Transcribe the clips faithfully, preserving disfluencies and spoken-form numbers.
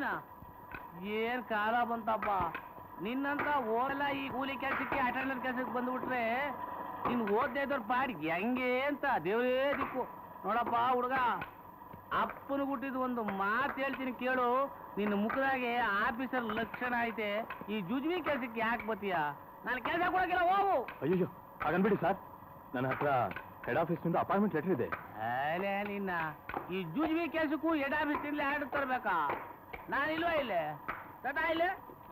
ನೀನ ಏನ್ ಕಾಲ ಬಂತಪ್ಪ. ನಿನ್ನಂತ ಓದಲ್ಲ ಈ ಕೂಲಿ ಕೆಲ್ಸಕ್ಕೆ ಅಟೆಂಡರ್ ಕೆಲ್ಸಕ್ಕೆ ಬಂದ್ಬಿಟ್ರೆ ನಿನ್ ಓದ್ದೇ ಇದ್ದವ್ರ ಪಾಡಿ ಹೆಂಗೆ ಅಂತ ದೇವರೇ ದಿಕ್ಕು. ನೋಡಪ್ಪ ಹುಡುಗ, ಅಪ್ಪನ ಹುಟ್ಟಿದ ಒಂದು ಮಾತು ಹೇಳ್ತೀನಿ ಕೇಳು. ನಿನ್ನ ಮುಖದಾಗೆ ಆಫೀಸರ್ ಲಕ್ಷಣ ಐತೆ. ಈ ಜುಜ್ವಿ ಕೆಲ್ಸಕ್ಕೆ ಯಾಕೆ ಬತ್ತೀಯ? ನಾನು ಕೆಲಸ ಕೊಡೋಕಿಲ್ಲ, ಹೋಗು. ಅಯ್ಯೋ ಹಾಗನ್ಬಿಡಿ ಸರ್, ನನ್ನ ಹತ್ರ ಹೆಡ್ ಆಫೀಸ್ನಿಂದ ಅಪಾಯಿಂಟ್ಮೆಂಟ್ ಲೆಟರ್ ಇದೆ. ಅಲ್ಲೇ ನಿನ್ನ ಈ ಜುಜ್ವಿ ಕೆಲ್ಸಕ್ಕೂ ಹೆಡ್ ಆಫೀಸ್ನಿಂದಲೇ ಆರ್ಡರ್ ತರಬೇಕಾ? ನಾನಿಲ್ವಾ ಇಲ್ಲೇ ತಟಾ ಇಲ್ಲೇ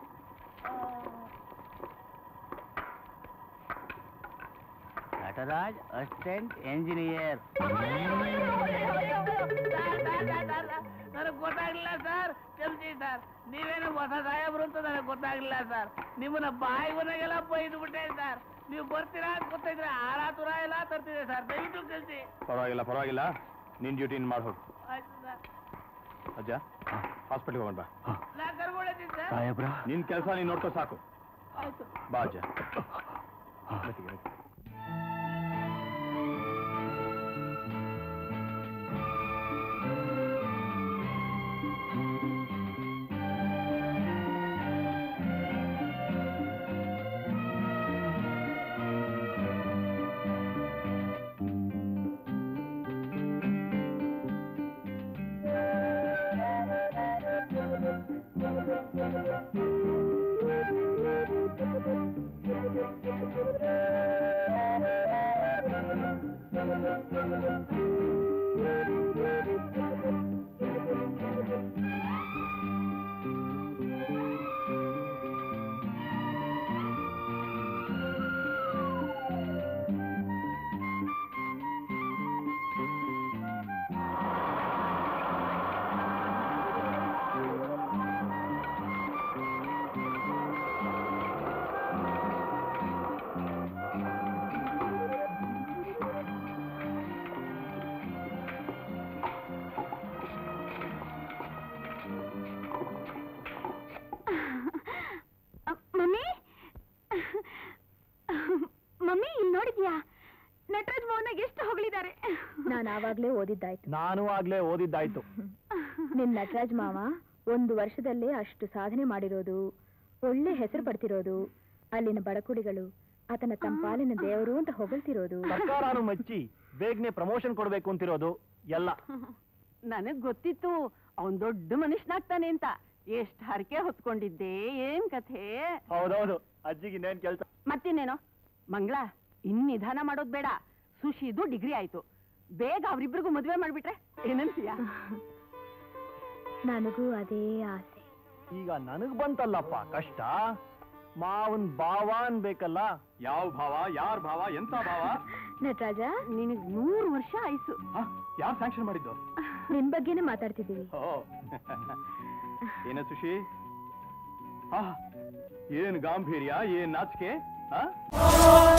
ನಟರಾಜ್ ಅಸಿಸ್ಟೆಂಟ್ ಎಂಜಿನಿಯರ್. ನನಗೆ ಗೊತ್ತಾಗ್ಲಿಲ್ಲ ಸರ್, ಕ್ಷಮಿಸಿ ಸರ್. ನೀವೇನು ಹೊಸ ಸಾಹೇಬ್ರು ಅಂತ ನನಗೆ ಗೊತ್ತಾಗ್ಲಿಲ್ಲ ಸರ್. ನಿಮ್ಮನ್ನ ಬಾಯಿ ಮನೆಗೆಲ್ಲ ಬೈದು ಬಿಟ್ಟೆ ಸರ್. ನೀವು ಬರ್ತೀರಾ ಅಂತ ಗೊತ್ತಾಯ್ತಾರೆ ಆರ ತುರ ಎಲ್ಲ ತರ್ತಿದೆ ಸರ್. ದಯವಿಟ್ಟು ಕಳಿಸಿ. ಪರವಾಗಿಲ್ಲ ಪರವಾಗಿಲ್ಲ, ನಿನ್ ಡ್ಯೂಟಿ ಮಾಡಿ ಹೋಗು. ಆಯ್ತು ಸರ್. ಅಜ್ಜ ಹಾಸ್ಪಿಟ್ಲ್ಗೆ ಹೋಗೋಣ ಬಾ. ನಾ ಕರ್ಕೊಂಡಿದ್ದೀನಿ ಸರ್. ಸಾಹೇಬ್ರ ನಿನ್ ಕೆಲಸ ನೀನ್ ನೋಡ್ಕೋ ಸಾಕು. ಆಯ್ತು ಬಾ ಅಜ್ಜ. ಆವಾಗ್ಲೇ ಓದಿದ್ದಾಯ್ತು. ನಾನು ಆಗ್ಲೇ ಓದಿದ್ದಾಯ್ತು. ನಿಮ್ ನಟರಾಜ್ ಮಾವ ಒಂದು ವರ್ಷದಲ್ಲೇ ಅಷ್ಟು ಸಾಧನೆ ಮಾಡಿರೋದು, ಒಳ್ಳೆ ಹೆಸರು ಪಡ್ತಿರೋದು, ಅಲ್ಲಿನ ಬಡಕುಡಿಗಳು ಆತನ ತಂಪಾಲಿನ ದೇವರು ಅಂತ ಹೊಗಳ್ತಿರೋದು, ಸರ್ಕಾರನು ಮೆಚ್ಚಿ ಬೇಗನೆ ಪ್ರಮೋಷನ್ ಕೊಡ್ಬೇಕು ಅಂತಿರೋದು ಎಲ್ಲ. ನನಗ್ ಗೊತ್ತಿತ್ತು ಅವನ್ ದೊಡ್ಡ ಮನುಷ್ಯನಾಗ್ತಾನೆ ಅಂತ. ಎಷ್ಟ್ ಹರಕೆ ಹೊತ್ಕೊಂಡಿದ್ದೆ, ಏನ್ ಕಥೆ. ಹೌದೌದು, ಅಜ್ಜಿಗೆ ಇನ್ನೇನ್ ಕೆಲ್ಸ. ಮತ್ತಿನ್ನೇನೋ ಮಂಗಳ, ಇನ್ ನಿಧಾನ ಮಾಡೋದ್ ಬೇಡ. ಸುಶಿದು ಡಿಗ್ರಿ ಆಯ್ತು, ಬೇಗ ಅವ್ರಿಬ್ರಿಗೂ ಮದ್ವೆ ಮಾಡ್ಬಿಟ್ರೆ ಏನಂತೀಯ? ನನಗೂ ಅದೇ ಆಸೆ. ಈಗ ನನಗ್ ಬಂತಲ್ಲಪ್ಪ ಕಷ್ಟ. ಮಾವನ್ ಭಾವ ಅನ್ಬೇಕಲ್ಲ. ಯಾವ ಭಾವ, ಯಾರ್ ಭಾವ, ಎಂತ ಭಾವ? ನಟರಾಜ, ನಿನಗ್ ನೂರು ವರ್ಷ ಆಯ್ತು. ಯಾರು ಸ್ಯಾಂಕ್ಷನ್ ಮಾಡಿದ್ದು? ನಿನ್ ಬಗ್ಗೆನೇ ಮಾತಾಡ್ತಿದ್ದೀವಿ. ಏನ ಸುಶಿ, ಏನ್ ಗಾಂಭೀರ್ಯ, ಏನ್ ನಾಚಿಕೆ.